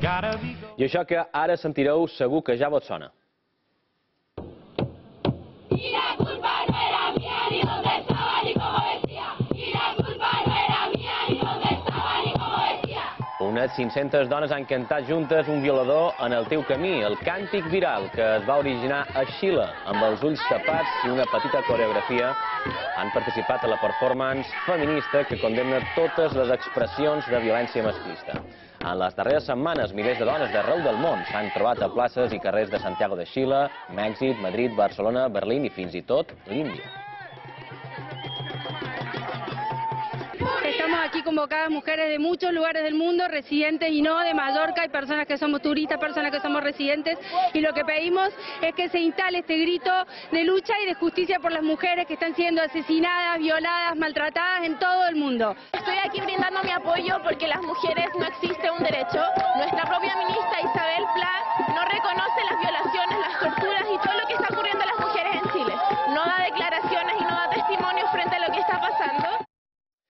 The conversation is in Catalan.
I això que ara sentireu segur que ja vos sona. Y la culpa no era mía, ni dónde estaba, ni cómo decía. Y la culpa no era mía, ni dónde estaba, ni cómo decía. Unes 500 dones han cantat juntes un violador en el teu camí, el càntic viral que es va originar a Xile, amb els ulls tapats i una petita coreografia. Han participat a la performance feminista que condemna totes les expressions de violència masclista. En les darreres setmanes, milers de dones d'arreu del món s'han trobat a places i carrers de Santiago de Xile, Mèxic, Madrid, Barcelona, Berlín i fins i tot l'Índia. Estamos aquí convocadas mujeres de muchos lugares del mundo, residentes y no, de Mallorca, hay personas que somos turistas, personas que somos residentes, y lo que pedimos es que se instale este grito de lucha y de justicia por las mujeres que están siendo asesinadas, violadas, maltratadas en todo el mundo. Estoy aquí brindando mi apoyo porque las mujeres no existe un derecho, nuestra